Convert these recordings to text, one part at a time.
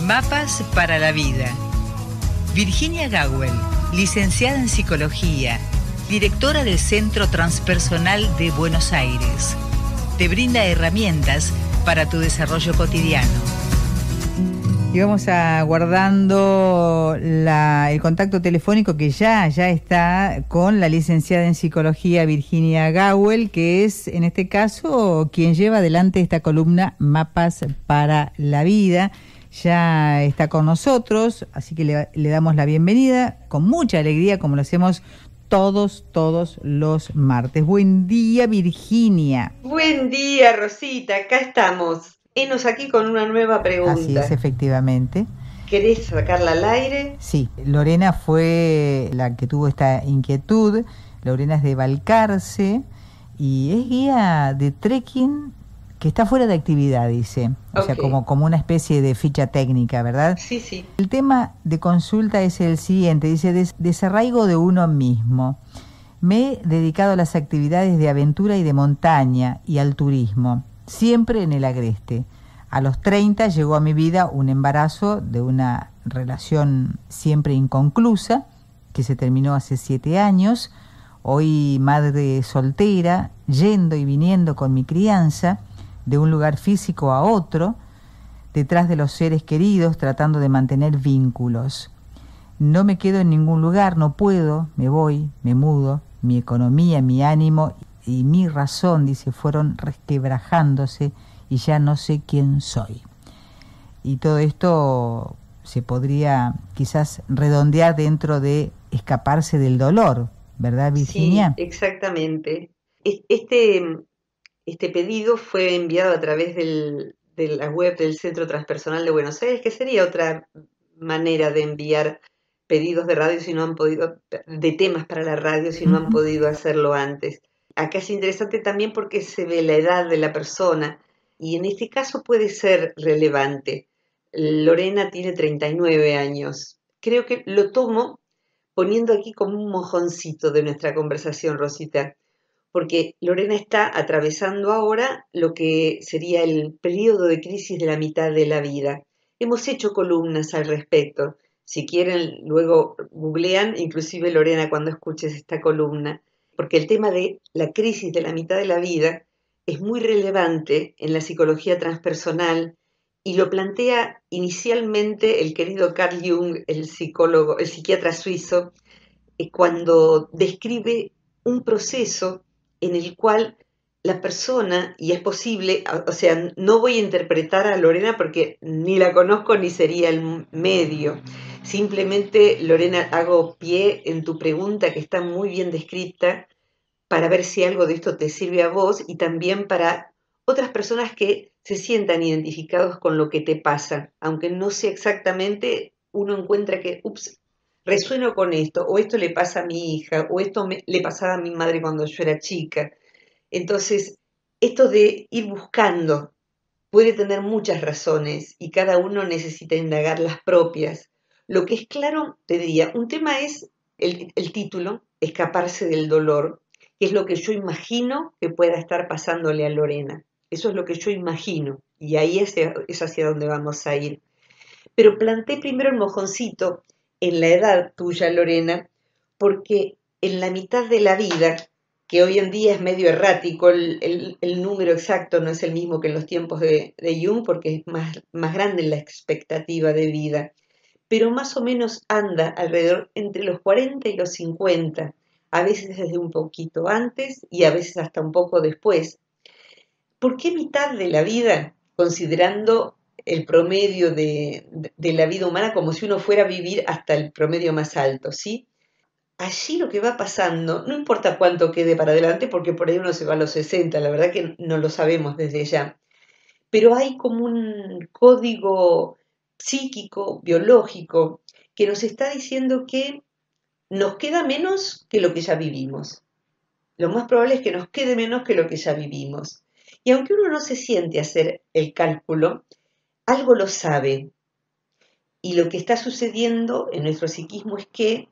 Mapas para la vida. Virginia Gawel, licenciada en Psicología, directora del Centro Transpersonal de Buenos Aires, te brinda herramientas para tu desarrollo cotidiano. Y vamos aguardando el contacto telefónico que ya está con la licenciada en Psicología Virginia Gawel, que es en este caso quien lleva adelante esta columna Mapas para la Vida. Ya está con nosotros, así que le damos la bienvenida con mucha alegría, como lo hacemos todos los martes. Buen día, Virginia. Buen día, Rosita, acá estamos. Enos aquí con una nueva pregunta. Así es, efectivamente. ¿Querés sacarla al aire? Sí, Lorena fue la que tuvo esta inquietud. Lorena es de Balcarce y es guía de trekking que está fuera de actividad, dice. O sea, como una especie de ficha técnica, ¿verdad? Sí, sí. El tema de consulta es el siguiente, dice, desarraigo de uno mismo. Me he dedicado a las actividades de aventura y de montaña y al turismo, siempre en el agreste. A los 30 llegó a mi vida un embarazo de una relación siempre inconclusa, que se terminó hace 7 años. Hoy madre soltera, yendo y viniendo con mi crianza, de un lugar físico a otro, detrás de los seres queridos, tratando de mantener vínculos. No me quedo en ningún lugar, no puedo, me voy, me mudo. Mi economía, mi ánimo y mi razón, dice, fueron resquebrajándose y ya no sé quién soy. Y todo esto se podría quizás redondear dentro de escaparse del dolor, ¿verdad, Virginia? Sí, exactamente. Este pedido fue enviado a través de la web del Centro Transpersonal de Buenos Aires, que sería otra manera de enviar pedidos de radio si no han podido, de temas para la radio si no han podido hacerlo antes. Acá es interesante también porque se ve la edad de la persona y en este caso puede ser relevante. Lorena tiene 39 años. Creo que lo tomo poniendo aquí como un mojoncito de nuestra conversación, Rosita, porque Lorena está atravesando ahora lo que sería el periodo de crisis de la mitad de la vida. Hemos hecho columnas al respecto. Si quieren, luego googlean, inclusive Lorena, cuando escuches esta columna, porque el tema de la crisis de la mitad de la vida es muy relevante en la psicología transpersonal y lo plantea inicialmente el querido Carl Jung, el psicólogo, el psiquiatra suizo, cuando describe un proceso en el cual la persona, y es posible, o sea, no voy a interpretar a Lorena porque ni la conozco ni sería el medio. Simplemente, Lorena, hago pie en tu pregunta que está muy bien descrita para ver si algo de esto te sirve a vos y también para otras personas que se sientan identificados con lo que te pasa, aunque no sea exactamente, uno encuentra que, ups, resueno con esto, o esto le pasa a mi hija, o esto le pasaba a mi madre cuando yo era chica. Entonces, esto de ir buscando puede tener muchas razones y cada uno necesita indagar las propias. Lo que es claro, te diría, un tema es el título, escaparse del dolor, que es lo que yo imagino que pueda estar pasándole a Lorena. Eso es lo que yo imagino y ahí es hacia donde vamos a ir. Pero planté primero el mojoncito en la edad tuya, Lorena, porque en la mitad de la vida, que hoy en día es medio errático, el número exacto no es el mismo que en los tiempos de Jung, porque es más grande la expectativa de vida, pero más o menos anda alrededor entre los 40 y los 50, a veces desde un poquito antes y a veces hasta un poco después. ¿Por qué mitad de la vida? Considerando el promedio de la vida humana como si uno fuera a vivir hasta el promedio más alto, ¿sí? Allí lo que va pasando, no importa cuánto quede para adelante, porque por ahí uno se va a los 60, la verdad que no lo sabemos desde ya, pero hay como un código psíquico, biológico, que nos está diciendo que nos queda menos que lo que ya vivimos. Lo más probable es que nos quede menos que lo que ya vivimos. Y aunque uno no se siente a hacer el cálculo, algo lo sabe. Y lo que está sucediendo en nuestro psiquismo es que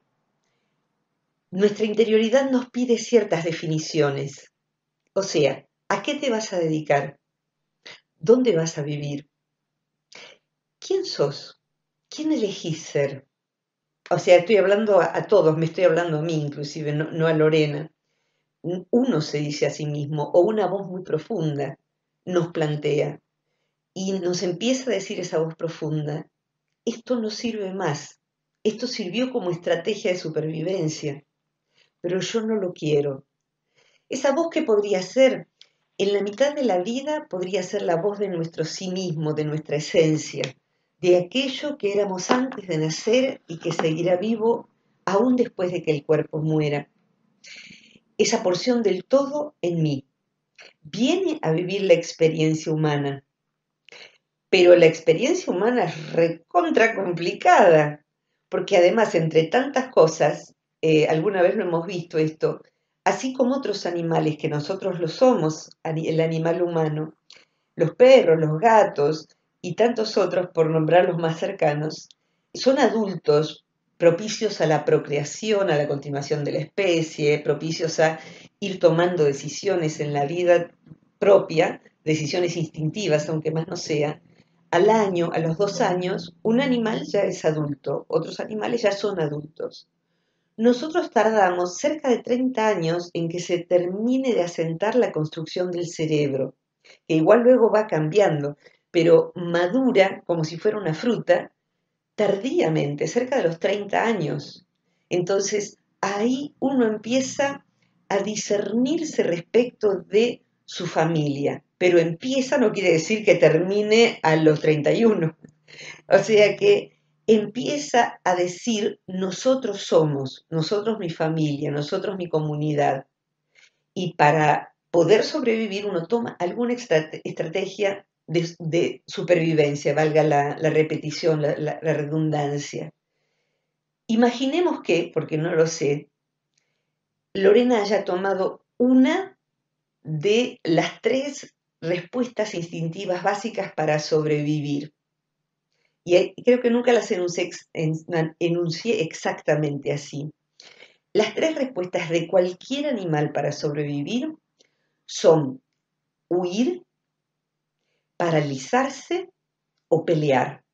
nuestra interioridad nos pide ciertas definiciones. O sea, ¿a qué te vas a dedicar? ¿Dónde vas a vivir? ¿Quién sos? ¿quién elegís ser? O sea, estoy hablando a todos, me estoy hablando a mí inclusive, no a Lorena. Uno se dice a sí mismo, o una voz muy profunda nos plantea, y nos empieza a decir esa voz profunda, esto no sirve más, esto sirvió como estrategia de supervivencia, pero yo no lo quiero. Esa voz que podría ser, en la mitad de la vida, podría ser la voz de nuestro sí mismo, de nuestra esencia, de aquello que éramos antes de nacer y que seguirá vivo aún después de que el cuerpo muera. Esa porción del todo en mí viene a vivir la experiencia humana, pero la experiencia humana es recontra complicada, porque además, entre tantas cosas, alguna vez lo hemos visto esto, así como otros animales que nosotros lo somos, el animal humano, los perros, los gatos y tantos otros, por nombrar los más cercanos, son adultos propicios a la procreación, a la continuación de la especie, propicios a ir tomando decisiones en la vida propia, decisiones instintivas, aunque más no sea. Al año, a los 2 años, un animal ya es adulto, otros animales ya son adultos. Nosotros tardamos cerca de 30 años en que se termine de asentar la construcción del cerebro, que igual luego va cambiando, pero madura como si fuera una fruta tardíamente, cerca de los 30 años. Entonces, ahí uno empieza a discernirse respecto de su familia, pero empieza no quiere decir que termine a los 31. O sea que empieza a decir, nosotros somos, nosotros mi familia, nosotros mi comunidad. Y para poder sobrevivir uno toma alguna estrategia de supervivencia, valga la repetición, la redundancia. Imaginemos que, porque no lo sé, Lorena haya tomado una de las 3 respuestas instintivas básicas para sobrevivir. Y creo que nunca las enuncié exactamente así. Las 3 respuestas de cualquier animal para sobrevivir son huir, paralizarse o pelear.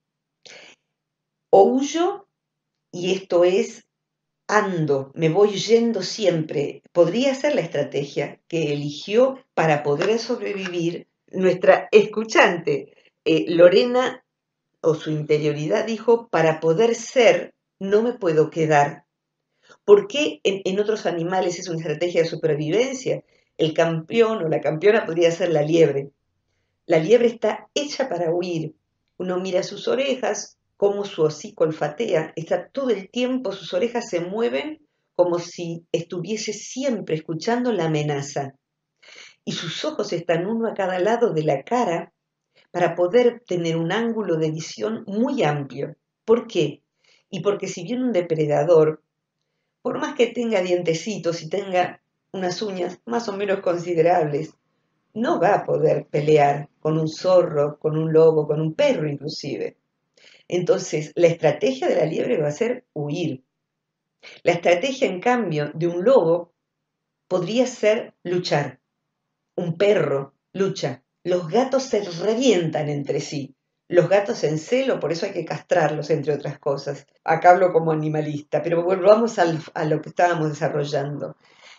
O huyo, y esto es ando, me voy yendo siempre. Podría ser la estrategia que eligió para poder sobrevivir nuestra escuchante. Lorena, o su interioridad, dijo, para poder ser, no me puedo quedar. ¿Por qué en otros animales es una estrategia de supervivencia? El campeón o la campeona podría ser la liebre. La liebre está hecha para huir. Uno mira sus orejas, cómo su hocico olfatea, está todo el tiempo, sus orejas se mueven como si estuviese siempre escuchando la amenaza. Y sus ojos están uno a cada lado de la cara para poder tener un ángulo de visión muy amplio. ¿Por qué? Y porque si viene un depredador, por más que tenga dientecitos y tenga unas uñas más o menos considerables, no va a poder pelear con un zorro, con un lobo, con un perro inclusive. Entonces, la estrategia de la liebre va a ser huir. La estrategia, en cambio, de un lobo podría ser luchar. Un perro lucha. Los gatos se revientan entre sí. Los gatos en celo, por eso hay que castrarlos, entre otras cosas. Acá hablo como animalista, pero volvamos a lo que estábamos desarrollando.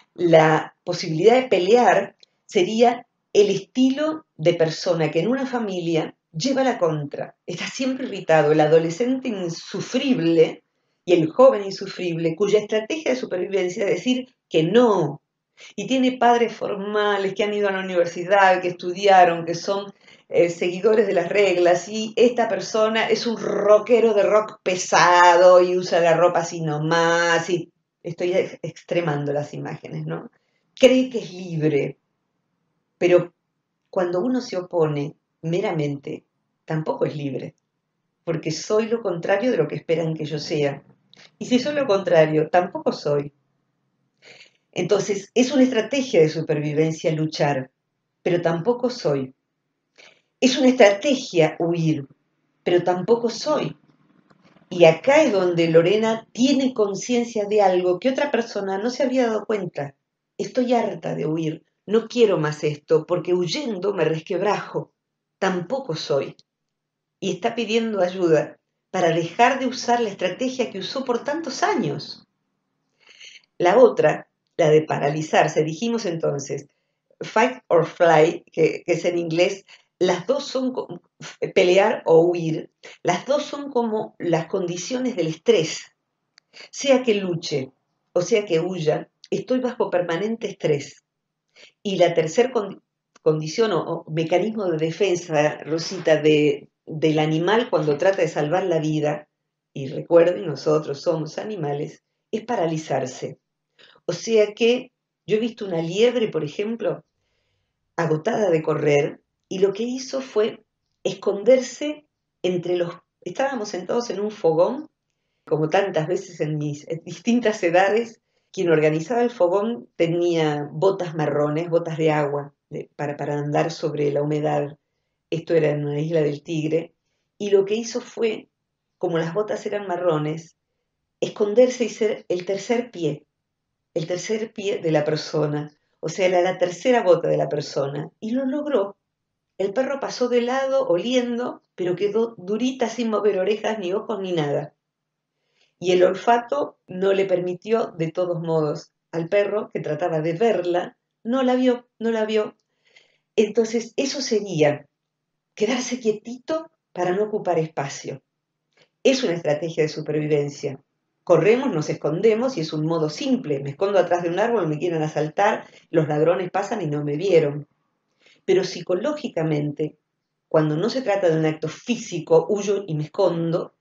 La posibilidad de pelear sería el estilo de persona que en una familia lleva la contra, está siempre irritado, el adolescente insufrible y el joven insufrible, cuya estrategia de supervivencia es decir que no, y tiene padres formales que han ido a la universidad, que estudiaron, que son seguidores de las reglas, y esta persona es un rockero de rock pesado y usa la ropa así nomás, y estoy extremando las imágenes, ¿no? Cree que es libre, pero cuando uno se opone meramente, tampoco es libre, porque soy lo contrario de lo que esperan que yo sea. Y si soy lo contrario, tampoco soy. Entonces, es una estrategia de supervivencia luchar, pero tampoco soy. Es una estrategia huir, pero tampoco soy. Y acá es donde Lorena tiene conciencia de algo que otra persona no se había dado cuenta. Estoy harta de huir, no quiero más esto, porque huyendo me resquebrajo. Tampoco soy. Y está pidiendo ayuda, para dejar de usar la estrategia que usó por tantos años. La otra, la de paralizarse, dijimos entonces, fight or fly, que es en inglés, las dos son pelear o huir, las dos son como las condiciones del estrés. Sea que luche o sea que huya, estoy bajo permanente estrés. Y la tercera condición o mecanismo de defensa, Rosita, del animal cuando trata de salvar la vida, y recuerden, nosotros somos animales, es paralizarse. O sea que yo he visto una liebre, por ejemplo, agotada de correr, y lo que hizo fue esconderse entre los... Estábamos sentados en un fogón, como tantas veces en mis distintas edades. Quien organizaba el fogón tenía botas marrones, botas de agua, para andar sobre la humedad. Esto era en una isla del Tigre, y lo que hizo fue, como las botas eran marrones, esconderse y ser el tercer pie de la persona, o sea, la tercera bota de la persona, y lo logró. El perro pasó de lado oliendo, pero quedó durita sin mover orejas ni ojos ni nada. Y el olfato no le permitió, de todos modos, al perro, que trataba de verla, no la vio, no la vio. Entonces, eso sería quedarse quietito para no ocupar espacio. Es una estrategia de supervivencia. Corremos, nos escondemos y es un modo simple. Me escondo atrás de un árbol, me quieren asaltar, los ladrones pasan y no me vieron. Pero psicológicamente, cuando no se trata de un acto físico, huyo y me escondo,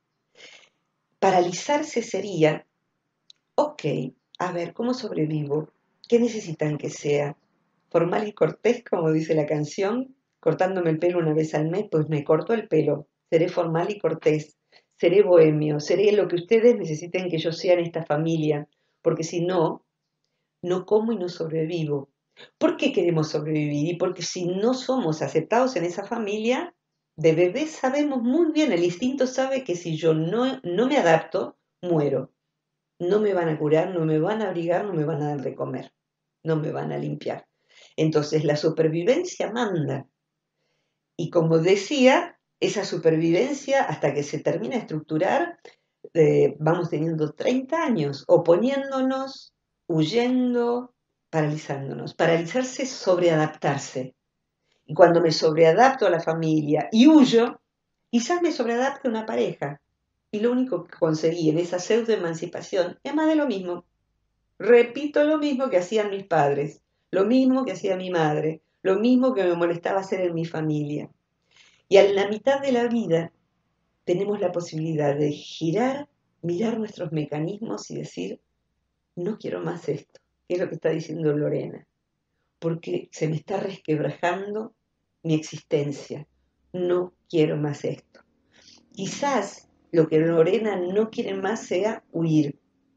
paralizarse sería, ok, a ver, ¿cómo sobrevivo? ¿Qué necesitan que sea? Formal y cortés, como dice la canción, cortándome el pelo una vez al mes, pues me corto el pelo. Seré formal y cortés, seré bohemio, seré lo que ustedes necesiten que yo sea en esta familia, porque si no, no como y no sobrevivo. ¿Por qué queremos sobrevivir? Y porque si no somos aceptados en esa familia, de bebés sabemos muy bien, el instinto sabe que si yo no me adapto, muero. No me van a curar, no me van a abrigar, no me van a dar de comer, no me van a limpiar. Entonces la supervivencia manda. Y como decía, esa supervivencia hasta que se termina de estructurar, vamos teniendo 30 años, oponiéndonos, huyendo, paralizándonos. Paralizarse es sobreadaptarse. Y cuando me sobreadapto a la familia y huyo, quizás me sobreadapte a una pareja. Y lo único que conseguí en esa pseudo-emancipación es más de lo mismo. Repito lo mismo que hacían mis padres, lo mismo que hacía mi madre, lo mismo que me molestaba hacer en mi familia. Y a la mitad de la vida tenemos la posibilidad de girar, mirar nuestros mecanismos y decir, no quiero más esto, que es lo que está diciendo Lorena, porque se me está resquebrajando mi existencia, no quiero más esto. Quizás lo que Lorena no quiere más sea huir.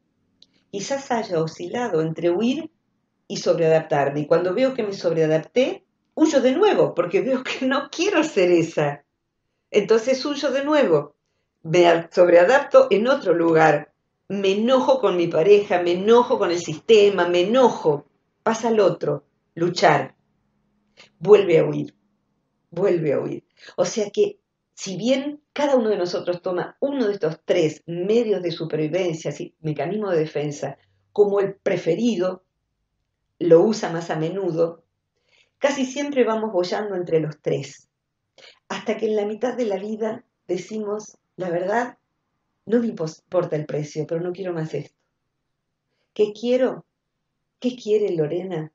Quizás haya oscilado entre huir y sobreadaptarme. Y cuando veo que me sobreadapté, huyo de nuevo, porque veo que no quiero ser esa. Entonces huyo de nuevo. Me sobreadapto en otro lugar. Me enojo con mi pareja, me enojo con el sistema, me enojo. Pasa al otro, luchar. Vuelve a huir, vuelve a huir. O sea que, si bien cada uno de nosotros toma uno de estos tres medios de supervivencia, mecanismo de defensa, como el preferido, lo usa más a menudo, casi siempre vamos boyando entre los tres, hasta que en la mitad de la vida decimos, la verdad, no me importa el precio, pero no quiero más esto. ¿Qué quiero? ¿Qué quiere Lorena?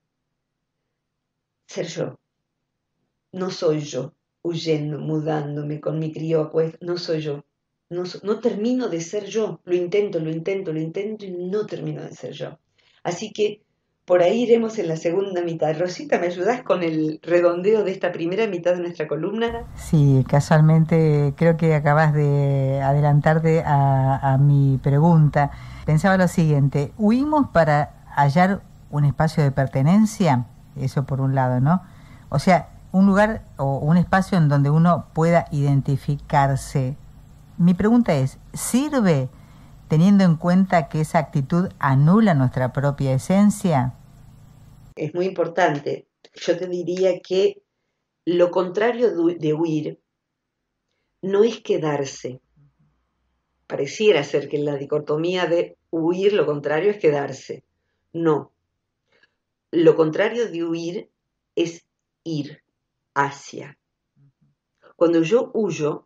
Ser yo. No soy yo, huyendo, mudándome con mi crío, pues no soy yo. No termino de ser yo. Lo intento y no termino de ser yo. Así que por ahí iremos en la segunda mitad. Rosita, ¿me ayudás con el redondeo de esta primera mitad de nuestra columna? Sí, casualmente creo que acabas de adelantarte a mi pregunta. Pensaba lo siguiente, ¿huimos para hallar un espacio de pertenencia? Eso por un lado, ¿no? O sea, un lugar o un espacio en donde uno pueda identificarse. Mi pregunta es, ¿sirve teniendo en cuenta que esa actitud anula nuestra propia esencia? Es muy importante. Yo te diría que lo contrario de huir no es quedarse, pareciera ser que la dicotomía de huir, lo contrario es quedarse. No, lo contrario de huir es ir hacia. Cuando yo huyo,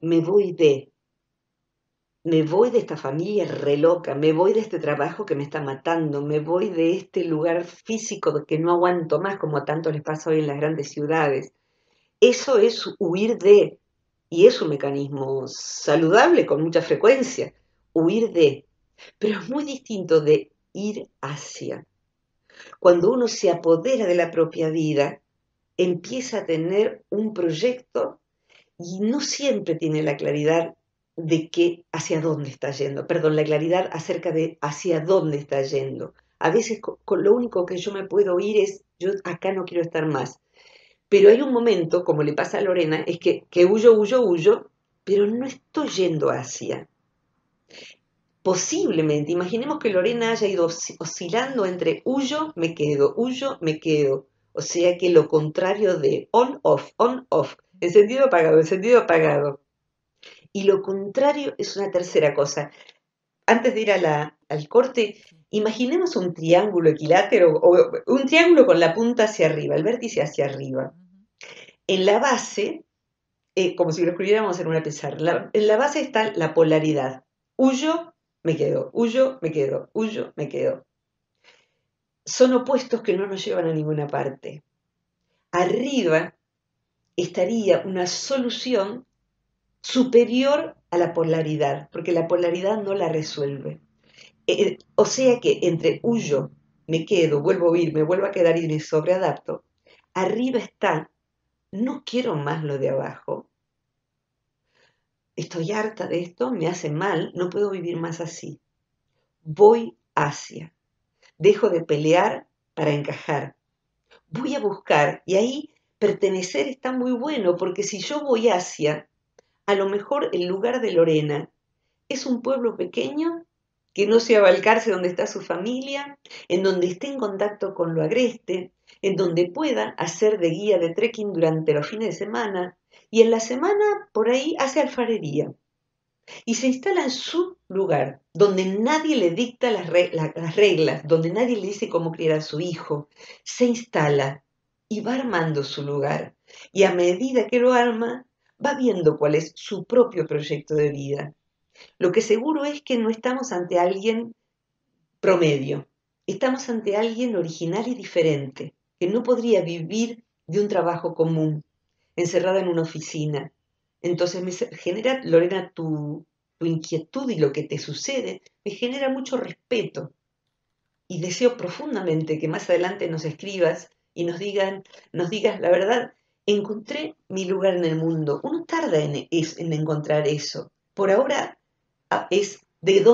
me voy de esta familia re loca, me voy de este trabajo que me está matando, me voy de este lugar físico que no aguanto más, como a tanto les pasa hoy en las grandes ciudades. Eso es huir de, y es un mecanismo saludable con mucha frecuencia, huir de, pero es muy distinto de ir hacia. Cuando uno se apodera de la propia vida, empieza a tener un proyecto y no siempre tiene la claridad de que hacia dónde está yendo, perdón, la claridad acerca de hacia dónde está yendo. A veces con lo único que yo me puedo oír es, yo acá no quiero estar más. Pero hay un momento, como le pasa a Lorena, es que huyo, pero no estoy yendo hacia. Posiblemente, imaginemos que Lorena haya ido oscilando entre huyo, me quedo. O sea que lo contrario de on, off, encendido, apagado. Y lo contrario es una tercera cosa. Antes de ir al corte, imaginemos un triángulo equilátero o un triángulo con la punta hacia arriba, el vértice hacia arriba. En la base, como si lo escribiéramos en una pizarra, en la base está la polaridad. Huyo, me quedo, huyo, me quedo, huyo, me quedo. Son opuestos que no nos llevan a ninguna parte. Arriba estaría una solución superior a la polaridad, porque la polaridad no la resuelve. O sea que entre huyo, me quedo, vuelvo a huir, me vuelvo a quedar y me sobreadapto, arriba está, no quiero más lo de abajo, estoy harta de esto, me hace mal, no puedo vivir más así. Voy hacia, dejo de pelear para encajar, voy a buscar, y ahí pertenecer está muy bueno, porque si yo voy hacia, a lo mejor el lugar de Lorena es un pueblo pequeño que no sea Balcarce donde está su familia, en donde esté en contacto con lo agreste, en donde pueda hacer de guía de trekking durante los fines de semana y en la semana por ahí hace alfarería y se instala en su lugar, donde nadie le dicta las reglas, donde nadie le dice cómo criar a su hijo, se instala y va armando su lugar y a medida que lo arma va viendo cuál es su propio proyecto de vida. Lo que seguro es que no estamos ante alguien promedio, estamos ante alguien original y diferente, que no podría vivir de un trabajo común, encerrada en una oficina. Entonces me genera, Lorena, tu inquietud y lo que te sucede, me genera mucho respeto. Y deseo profundamente que más adelante nos escribas y nos digas la verdad, encontré mi lugar en el mundo. Uno tarda en encontrar eso. Por ahora es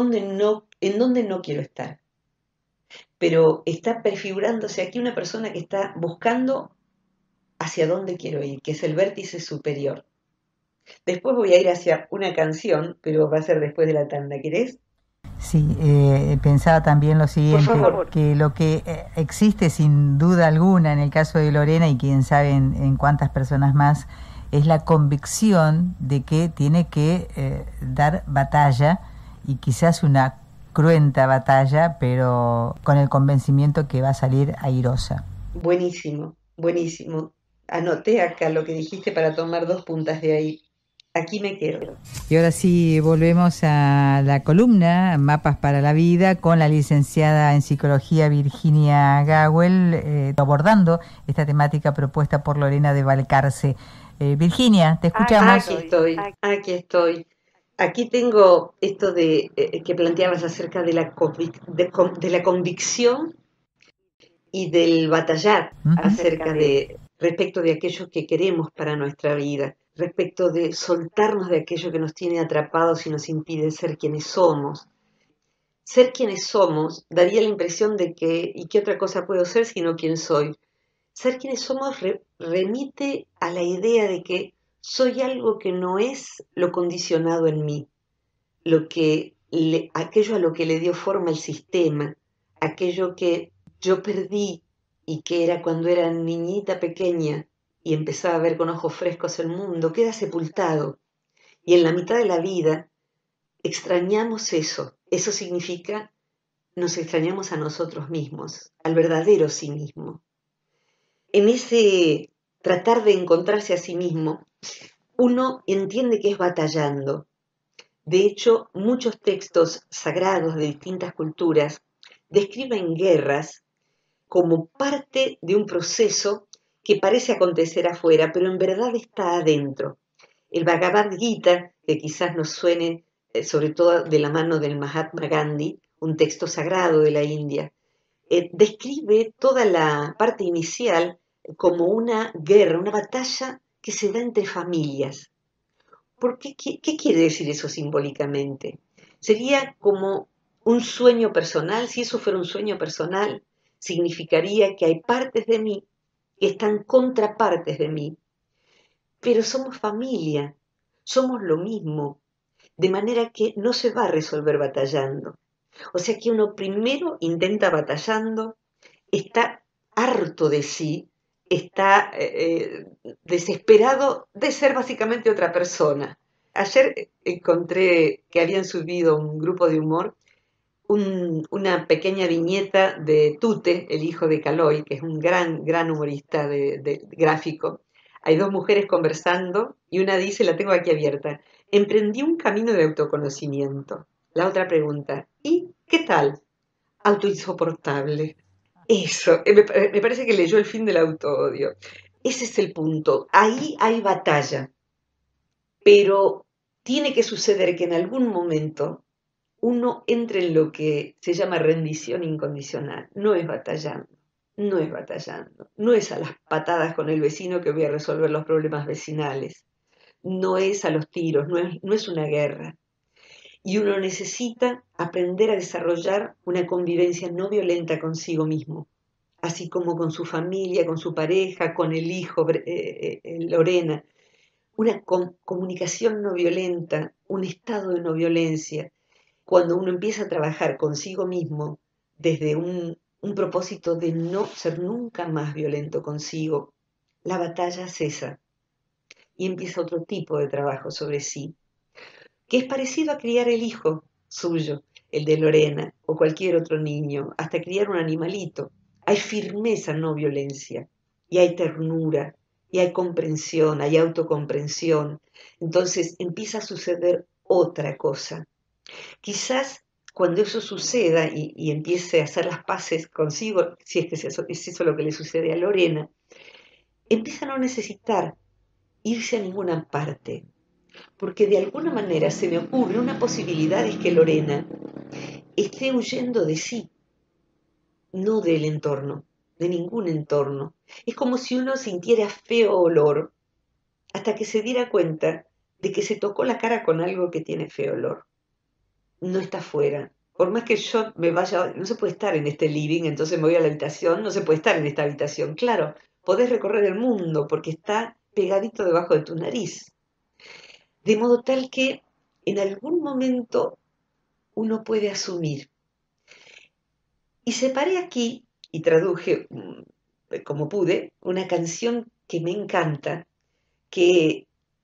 en donde no quiero estar. Pero está prefigurándose aquí una persona que está buscando hacia dónde quiero ir, que es el vértice superior. Después voy a ir hacia una canción, pero va a ser después de la tanda, ¿querés? Sí, pensaba también lo siguiente, que lo que existe sin duda alguna en el caso de Lorena y quién sabe en cuántas personas más, es la convicción de que tiene que dar batalla y quizás una cruenta batalla, pero con el convencimiento que va a salir airosa. Buenísimo, buenísimo. Anoté acá lo que dijiste para tomar 2 puntas de ahí. Aquí me quedo. Y ahora sí, volvemos a la columna Mapas para la Vida con la licenciada en Psicología Virginia Gawel, abordando esta temática propuesta por Lorena de Balcarce. Virginia, te escuchamos. Aquí estoy. Aquí tengo esto de que planteabas acerca de de la convicción y del batallar acerca de respecto de aquello que queremos para nuestra vida, respecto de soltarnos de aquello que nos tiene atrapados y nos impide ser quienes somos. Ser quienes somos daría la impresión de que, ¿y qué otra cosa puedo ser sino quién soy? Ser quienes somos remite a la idea de que soy algo que no es lo condicionado en mí, aquello a lo que le dio forma el sistema, aquello que yo perdí y que era cuando era niñita pequeña y empezaba a ver con ojos frescos el mundo, queda sepultado. Y en la mitad de la vida extrañamos eso. Eso significa, nos extrañamos a nosotros mismos, al verdadero sí mismo. En ese tratar de encontrarse a sí mismo, uno entiende que es batallando. De hecho, muchos textos sagrados de distintas culturas describen guerras como parte de un proceso que parece acontecer afuera, pero en verdad está adentro. El Bhagavad Gita, que quizás nos suene sobre todo de la mano del Mahatma Gandhi, un texto sagrado de la India, describe toda la parte inicial como una guerra, una batalla que se da entre familias. ¿Por qué, qué quiere decir eso simbólicamente? Sería como un sueño personal. Si eso fuera un sueño personal, significaría que hay partes de mí que están contra partes de mí, pero somos familia, somos lo mismo, de manera que no se va a resolver batallando. O sea que uno primero intenta batallando, está harto de sí, está desesperado de ser básicamente otra persona. Ayer encontré que habían subido un grupo de humor una pequeña viñeta de Tute, el hijo de Caloi, que es un gran humorista de gráfico. Hay dos mujeres conversando y una dice, la tengo aquí abierta, emprendí un camino de autoconocimiento. La otra pregunta, ¿y qué tal? Autoinsoportable. Eso, me parece que leyó El fin del autoodio. Ese es el punto. Ahí hay batalla, pero tiene que suceder que en algún momento uno entre en lo que se llama rendición incondicional. No es batallando, no es batallando, no es a las patadas con el vecino que voy a resolver los problemas vecinales, no es a los tiros, no es una guerra. Y uno necesita aprender a desarrollar una convivencia no violenta consigo mismo, así como con su familia, con su pareja, con el hijo, Lorena, una comunicación no violenta, un estado de no violencia. Cuando uno empieza a trabajar consigo mismo desde un propósito de no ser nunca más violento consigo, la batalla cesa y empieza otro tipo de trabajo sobre sí, que es parecido a criar el hijo suyo, el de Lorena, o cualquier otro niño, hasta criar un animalito. Hay firmeza, no violencia, y hay ternura, y hay comprensión, hay autocomprensión. Entonces empieza a suceder otra cosa. Quizás cuando eso suceda y empiece a hacer las paces consigo, si es que es eso lo que le sucede a Lorena, empieza a no necesitar irse a ninguna parte, porque de alguna manera se me ocurre una posibilidad es que Lorena esté huyendo de sí, no del entorno, de ningún entorno. Es como si uno sintiera feo olor hasta que se diera cuenta de que se tocó la cara con algo que tiene feo olor. No está fuera. Por más que yo me vaya, no se puede estar en este living, entonces me voy a la habitación, no se puede estar en esta habitación. Claro, podés recorrer el mundo porque está pegadito debajo de tu nariz. De modo tal que en algún momento uno puede asumir. Y separé aquí y traduje como pude una canción que me encanta, que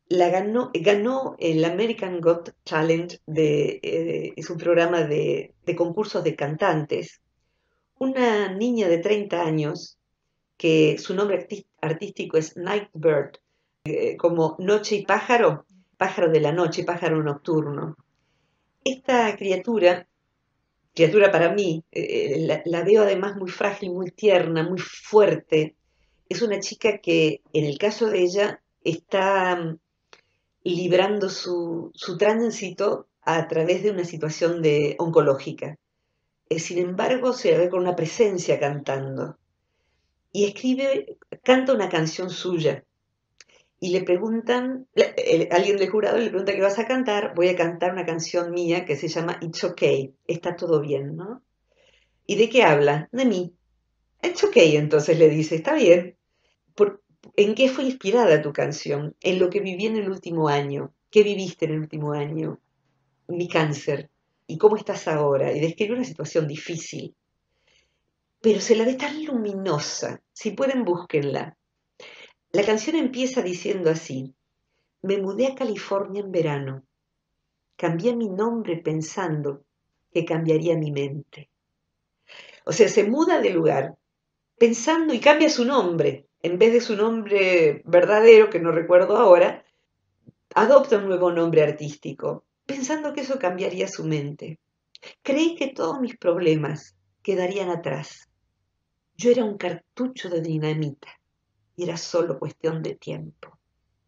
ganó el American Got Talent, es un programa de concursos de cantantes. Una niña de 30 años, que su nombre artístico es Nightbird, como noche y pájaro, pájaro de la noche, pájaro nocturno. Esta criatura para mí, la veo además muy frágil, muy tierna, muy fuerte. Es una chica que, en el caso de ella, está librando su tránsito a través de una situación oncológica. Sin embargo, se la ve con una presencia cantando. Y canta una canción suya. Y le preguntan, alguien del jurado le pregunta qué vas a cantar. Voy a cantar una canción mía que se llama It's Okay, está todo bien, ¿no? ¿Y de qué habla? De mí. It's okay, entonces le dice, está bien. Por- ¿En qué fue inspirada tu canción? En lo que viví en el último año. ¿Qué viviste en el último año? Mi cáncer. ¿Y cómo estás ahora? Y describe una situación difícil. Pero se la ve tan luminosa. Si pueden, búsquenla. La canción empieza diciendo así: me mudé a California en verano. cambié mi nombre pensando que cambiaría mi mente. O sea, se muda de lugar pensando y cambia su nombre. En vez de su nombre verdadero, que no recuerdo ahora, adopta un nuevo nombre artístico, pensando que eso cambiaría su mente. Creí que todos mis problemas quedarían atrás. Yo era un cartucho de dinamita y era solo cuestión de tiempo.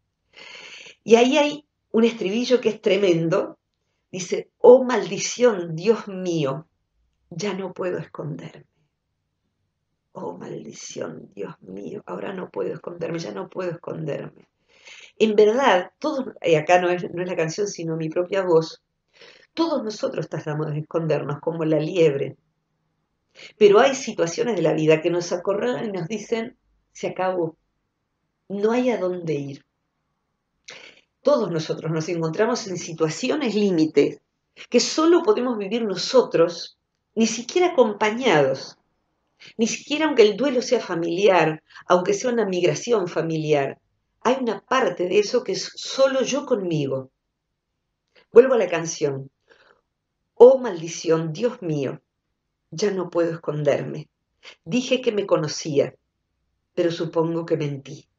Y ahí hay un estribillo que es tremendo. Dice, oh maldición, Dios mío, ya no puedo esconderme. Oh maldición, Dios mío, ahora no puedo esconderme, ya no puedo esconderme. En verdad, todos, y acá no es la canción, sino mi propia voz, todos nosotros tratamos de escondernos como la liebre, pero hay situaciones de la vida que nos acorralan y nos dicen, se acabó, no hay a dónde ir. Todos nosotros nos encontramos en situaciones límites que solo podemos vivir nosotros, ni siquiera acompañados, ni siquiera aunque el duelo sea familiar, aunque sea una migración familiar. Hay una parte de eso que es solo yo conmigo. Vuelvo a la canción. Oh maldición, Dios mío, ya no puedo esconderme. Dije que me conocía, pero supongo que mentí.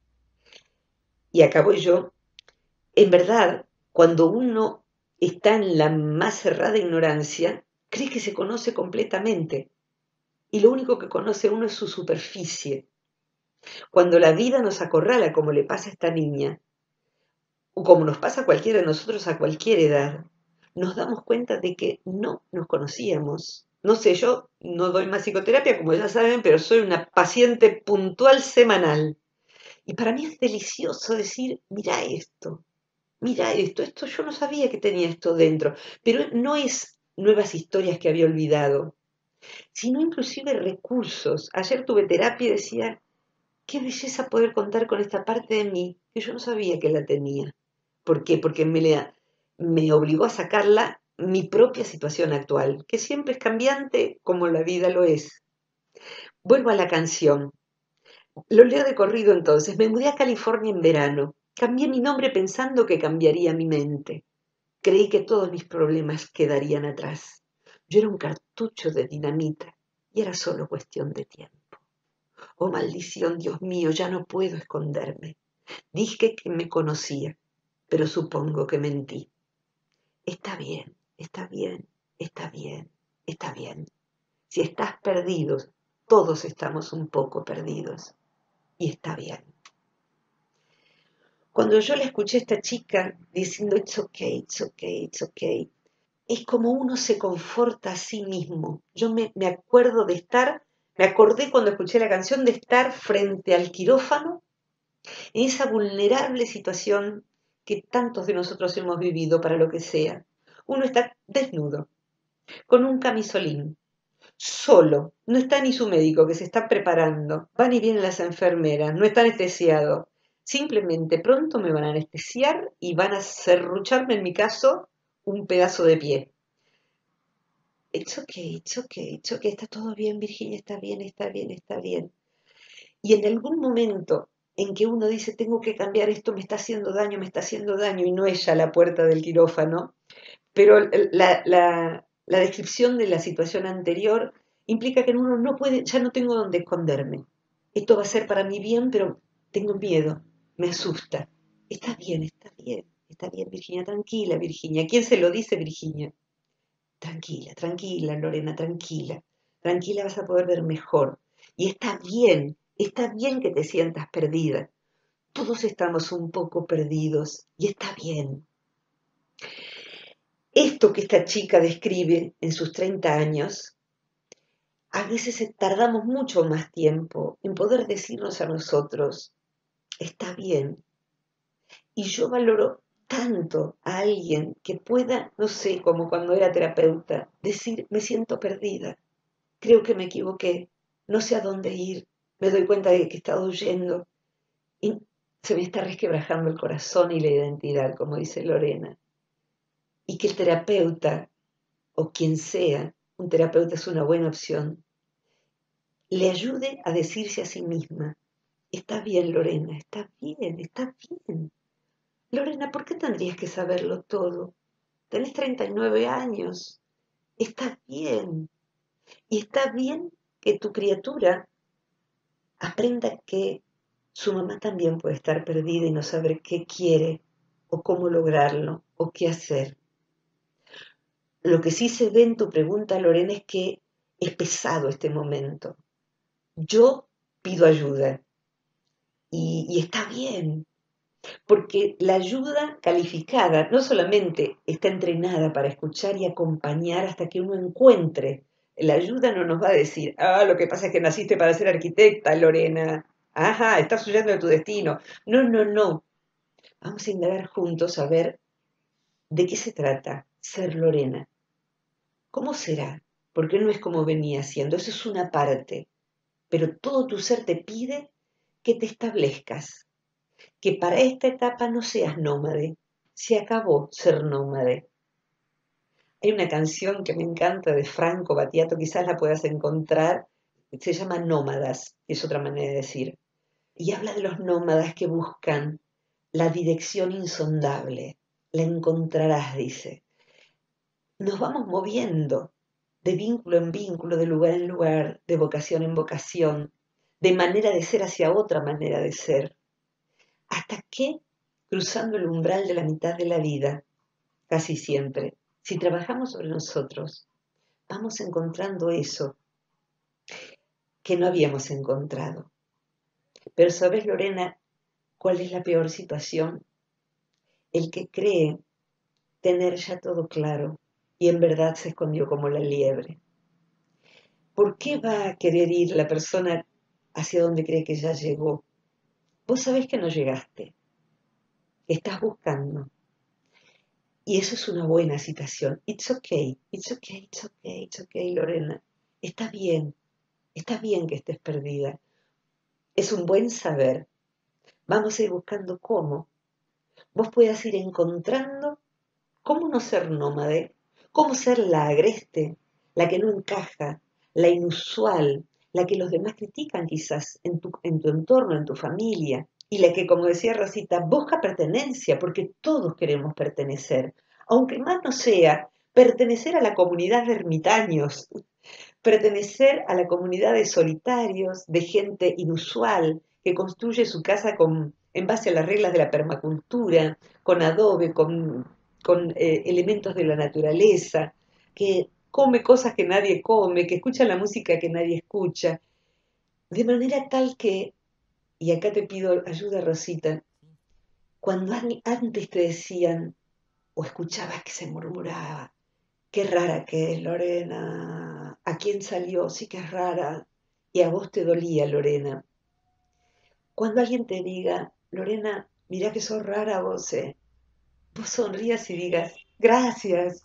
Y acá voy yo. En verdad, cuando uno está en la más cerrada ignorancia, cree que se conoce completamente. Y lo único que conoce uno es su superficie. Cuando la vida nos acorrala, como le pasa a esta niña, o como nos pasa a cualquiera de nosotros a cualquier edad, nos damos cuenta de que no nos conocíamos. No sé, yo no doy más psicoterapia, como ya saben, pero soy una paciente puntual semanal. Y para mí es delicioso decir, mira esto yo no sabía que tenía esto dentro. Pero no es nuevas historias que había olvidado, sino inclusive recursos. Ayer tuve terapia y decía, qué belleza poder contar con esta parte de mí que yo no sabía que la tenía. ¿Por qué? Porque me obligó a sacarla mi propia situación actual, que siempre es cambiante como la vida lo es. Vuelvo a la canción. Lo leo de corrido entonces. Me mudé a California en verano. Cambié mi nombre pensando que cambiaría mi mente. Creí que todos mis problemas quedarían atrás. Yo era un cartucho de dinamita y era solo cuestión de tiempo. Oh maldición, Dios mío, ya no puedo esconderme. Dije que me conocía, pero supongo que mentí. Está bien, está bien, está bien, está bien. Si estás perdido, todos estamos un poco perdidos. Y está bien. Cuando yo le escuché a esta chica diciendo it's okay, it's okay, it's okay, es como uno se conforta a sí mismo. Yo me acuerdo de estar, me acordé cuando escuché la canción de estar frente al quirófano en esa vulnerable situación que tantos de nosotros hemos vivido para lo que sea. Uno está desnudo, con un camisolín, solo, no está ni su médico que se está preparando, van y vienen las enfermeras, no está anestesiado. Simplemente pronto me van a anestesiar y van a serrucharme, en mi caso, un pedazo de pie. It's okay, it's okay, it's okay, está todo bien, Virginia, está bien, está bien, está bien. Y en algún momento en que uno dice, tengo que cambiar esto, me está haciendo daño, y no es ya la puerta del quirófano, pero la descripción de la situación anterior implica que uno no puede, ya no tengo dónde esconderme. Esto va a ser para mi bien, pero tengo miedo, me asusta. Está bien, Virginia, tranquila, Virginia. ¿Quién se lo dice, Virginia? Tranquila, tranquila, Lorena, tranquila. Tranquila, vas a poder ver mejor. Y está bien que te sientas perdida. Todos estamos un poco perdidos y está bien. Esto que esta chica describe en sus 30 años, a veces tardamos mucho más tiempo en poder decirnos a nosotros, está bien. Y yo valoro tanto a alguien que pueda, no sé, como cuando era terapeuta, decir, me siento perdida, creo que me equivoqué, no sé a dónde ir, me doy cuenta de que he estado huyendo y se me está resquebrajando el corazón y la identidad, como dice Lorena. Y que el terapeuta, o quien sea, un terapeuta es una buena opción, le ayude a decirse a sí misma, está bien Lorena, está bien, está bien. Lorena, ¿por qué tendrías que saberlo todo? tenés 39 años, está bien. Y está bien que tu criatura aprenda que su mamá también puede estar perdida y no saber qué quiere o cómo lograrlo o qué hacer. Lo que sí se ve en tu pregunta, Lorena, es que es pesado este momento. Yo pido ayuda y está bien, porque la ayuda calificada no solamente está entrenada para escuchar y acompañar hasta que uno encuentre. La ayuda no nos va a decir, lo que pasa es que naciste para ser arquitecta, Lorena. Ajá, estás huyendo de tu destino. No, no, no. Vamos a indagar juntos a ver de qué se trata ser Lorena. ¿Cómo será? Porque no es como venía siendo, eso es una parte. Pero todo tu ser te pide que te establezcas, que para esta etapa no seas nómade. Se acabó ser nómade. Hay una canción que me encanta de Franco Battiato, quizás la puedas encontrar, se llama Nómadas, es otra manera de decir, y habla de los nómadas que buscan la dirección insondable. La encontrarás, dice. Nos vamos moviendo de vínculo en vínculo, de lugar en lugar, de vocación en vocación, de manera de ser hacia otra manera de ser, hasta que, cruzando el umbral de la mitad de la vida, casi siempre, si trabajamos sobre nosotros, vamos encontrando eso que no habíamos encontrado. Pero ¿sabes, Lorena, cuál es la peor situación? El que cree tener ya todo claro y en verdad se escondió como la liebre. ¿Por qué va a querer ir la persona hacia donde cree que ya llegó? Vos sabés que no llegaste, que estás buscando. Y eso es una buena situación. It's okay, it's okay, it's okay, it's okay, Lorena. Está bien que estés perdida. Es un buen saber. Vamos a ir buscando cómo. Vos puedas ir encontrando cómo no ser nómade, cómo ser la agreste, la que no encaja, la inusual, la que los demás critican quizás en tu entorno, en tu familia, y la que, como decía Rosita, busca pertenencia, porque todos queremos pertenecer, aunque más no sea pertenecer a la comunidad de ermitaños, pertenecer a la comunidad de solitarios, de gente inusual, que construye su casa en base a las reglas de la permacultura, con adobe, con elementos de la naturaleza, que come cosas que nadie come, que escucha la música que nadie escucha, de manera tal que, y acá te pido ayuda, Rosita, cuando antes te decían o escuchabas que se murmuraba, qué rara que es Lorena, ¿a quién salió? Sí que es rara, y a vos te dolía, Lorena. Cuando alguien te diga, Lorena, mira que sos rara vos, vos sonrías y digas, gracias,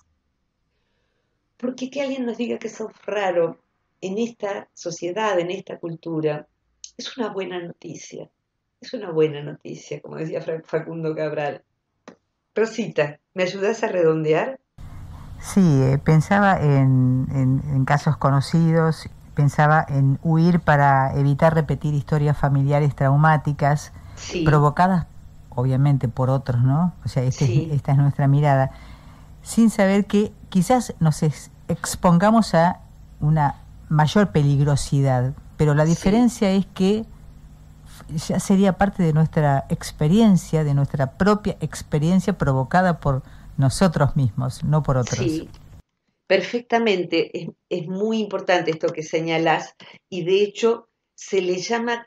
porque que alguien nos diga que sos raro en esta sociedad, en esta cultura, es una buena noticia. Es una buena noticia, como decía Facundo Cabral. Rosita, ¿me ayudás a redondear? Sí, pensaba en casos conocidos, pensaba en huir para evitar repetir historias familiares traumáticas Sí, provocadas obviamente por otros, ¿no? O sea, sí, esta es nuestra mirada, sin saber que quizás nos expongamos a una mayor peligrosidad, pero la sí, diferencia es que ya sería parte de nuestra experiencia, de nuestra propia experiencia provocada por nosotros mismos, no por otros. sí. Perfectamente, es muy importante esto que señalás y de hecho se le llama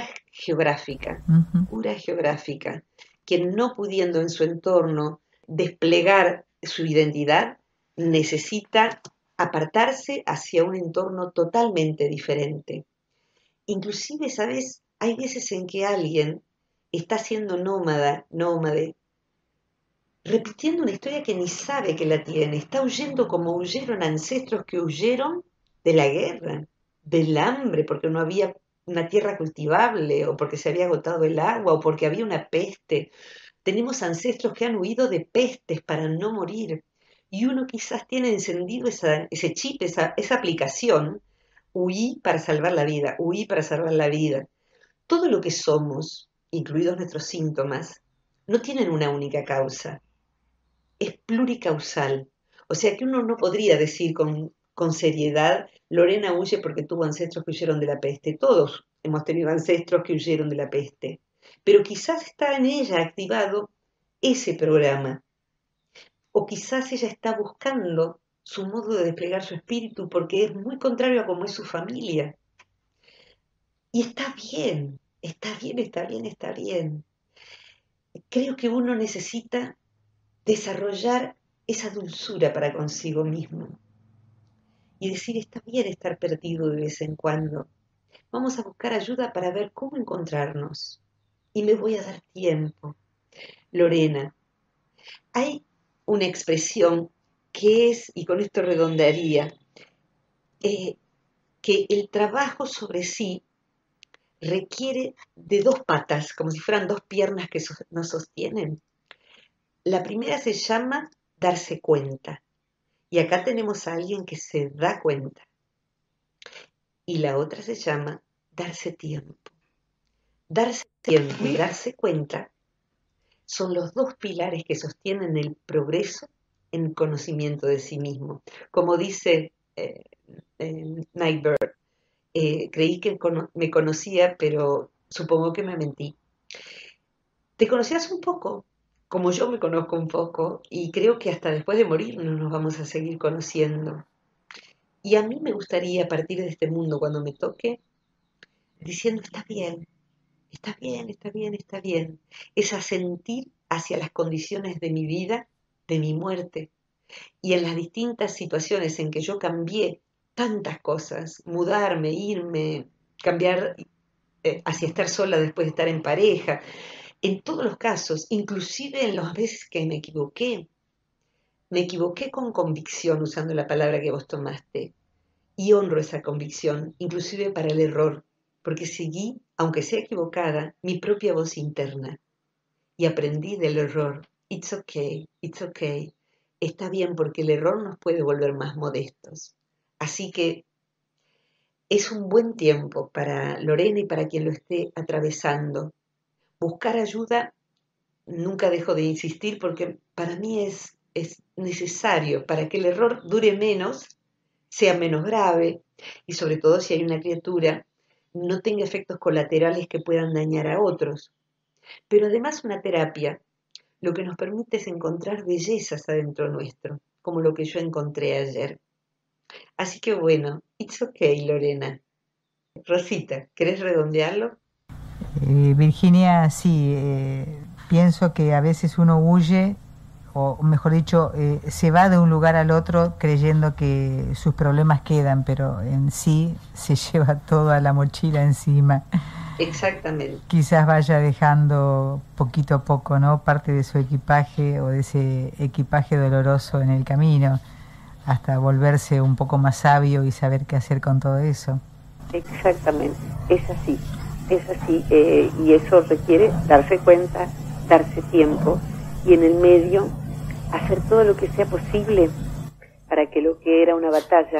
Ujú. cura geográfica, quien no pudiendo en su entorno desplegar su identidad necesita apartarse hacia un entorno totalmente diferente. Inclusive, ¿sabes? Hay veces en que alguien está siendo nómade, repitiendo una historia que ni sabe que la tiene, está huyendo como huyeron ancestros que huyeron de la guerra, del hambre, porque no había una tierra cultivable, o porque se había agotado el agua, o porque había una peste. Tenemos ancestros que han huido de pestes para no morir, y uno quizás tiene encendido ese chip, esa aplicación, huí para salvar la vida, huí para salvar la vida. Todo lo que somos, incluidos nuestros síntomas, no tienen una única causa. es pluricausal. O sea que uno no podría decir con seriedad, Lorena huye porque tuvo ancestros que huyeron de la peste. Todos hemos tenido ancestros que huyeron de la peste. Pero quizás está en ella activado ese programa. O quizás ella está buscando su modo de desplegar su espíritu porque es muy contrario a cómo es su familia. Y está bien, está bien, está bien, está bien. Creo que uno necesita desarrollar esa dulzura para consigo mismo y decir, está bien estar perdido de vez en cuando. Vamos a buscar ayuda para ver cómo encontrarnos. Y me voy a dar tiempo. Lorena, hay una expresión que es, y con esto redondearía, que el trabajo sobre sí requiere de dos patas, como si fueran dos piernas que nos sostienen. La primera se llama darse cuenta. Y acá tenemos a alguien que se da cuenta. Y la otra se llama darse tiempo. Darse tiempo y darse cuenta son los dos pilares que sostienen el progreso en conocimiento de sí mismo. Como dice Nightbird, creí que me conocía, pero supongo que me mentí. Te conocías un poco, como yo me conozco un poco, y creo que hasta después de morir no nos vamos a seguir conociendo. Y a mí me gustaría partir de este mundo cuando me toque, diciendo, está bien, está bien, está bien, está bien. Es asentir hacia las condiciones de mi vida, de mi muerte, y en las distintas situaciones en que yo cambié tantas cosas, mudarme, irme, cambiar hacia estar sola después de estar en pareja, en todos los casos, inclusive en las veces que me equivoqué con convicción usando la palabra que vos tomaste, y honro esa convicción, inclusive para el error, porque seguí, aunque sea equivocada, mi propia voz interna y aprendí del error. It's okay, it's okay. Está bien porque el error nos puede volver más modestos. Así que es un buen tiempo para Lorena y para quien lo esté atravesando. Buscar ayuda, nunca dejo de insistir porque para mí es necesario para que el error dure menos, sea menos grave y sobre todo si hay una criatura, no tenga efectos colaterales que puedan dañar a otros. Pero además una terapia lo que nos permite es encontrar bellezas adentro nuestro, como lo que yo encontré ayer. Así que bueno, it's okay, Lorena. Rosita, ¿querés redondearlo? Virginia, sí, pienso que a veces uno huye, o mejor dicho, se va de un lugar al otro creyendo que sus problemas quedan, pero en sí se lleva toda la mochila encima. Exactamente. Quizás vaya dejando poquito a poco, ¿no? Parte de su equipaje o de ese equipaje doloroso en el camino, hasta volverse un poco más sabio y saber qué hacer con todo eso. Exactamente, es así, y eso requiere darse cuenta, darse tiempo y en el medio hacer todo lo que sea posible para que lo que era una batalla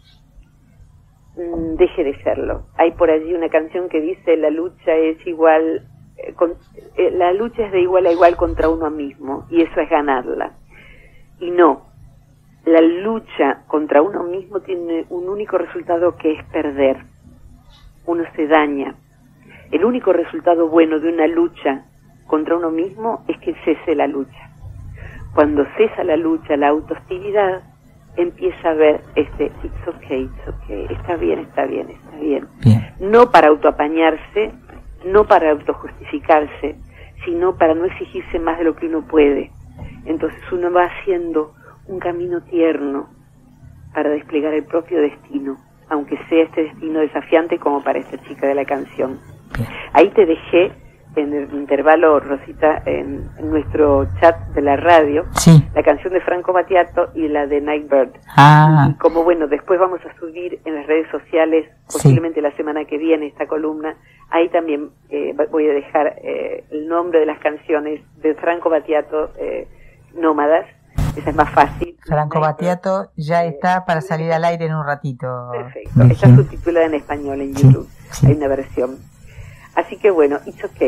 deje de serlo. Hay por allí una canción que dice la lucha es igual, la lucha es de igual a igual contra uno mismo y eso es ganarla. Y no, la lucha contra uno mismo tiene un único resultado que es perder. Uno se daña. El único resultado bueno de una lucha contra uno mismo es que cese la lucha. Cuando cesa la lucha, la autohostilidad, empieza a ver it's okay, está bien, está bien, está bien. Bien. No para autoapañarse, no para autojustificarse, sino para no exigirse más de lo que uno puede. Entonces uno va haciendo un camino tierno para desplegar el propio destino, aunque sea este destino desafiante como para esta chica de la canción. Bien. Ahí te dejé en el intervalo, Rosita, en nuestro chat de la radio, Sí. la canción de Franco Battiato y la de Nightbird. Ah. Y como bueno, después vamos a subir en las redes sociales, posiblemente la semana que viene, esta columna, ahí también voy a dejar el nombre de las canciones de Franco Battiato, Nómadas. Esa es más fácil. Franco Battiato ya está para salir al aire en un ratito. Perfecto. Virginia. Está subtitulada en español en YouTube. Sí. Hay una versión. Así que bueno, it's okay.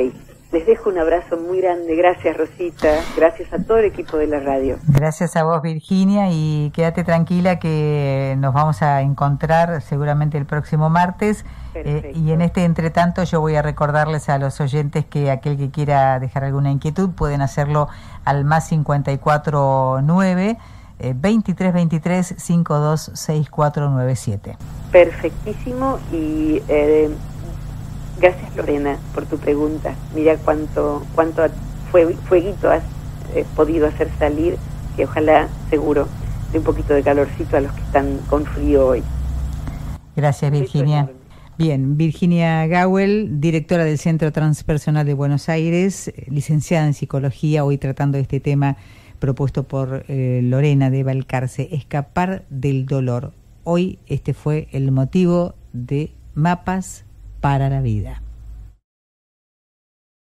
Les dejo un abrazo muy grande. Gracias, Rosita. Gracias a todo el equipo de la radio. Gracias a vos, Virginia, y quédate tranquila que nos vamos a encontrar seguramente el próximo martes. Y en este entretanto yo voy a recordarles a los oyentes que aquel que quiera dejar alguna inquietud pueden hacerlo al más 549 2323 526497. Perfectísimo. Y gracias, Lorena, por tu pregunta. Mira cuánto fueguito has podido hacer salir, que ojalá, seguro, dé un poquito de calorcito a los que están con frío hoy. Gracias, Virginia. Bien, Virginia Gawel, directora del Centro Transpersonal de Buenos Aires, licenciada en Psicología, hoy tratando este tema propuesto por Lorena de Balcarce, escapar del dolor. Hoy este fue el motivo de Mapas para la Vida.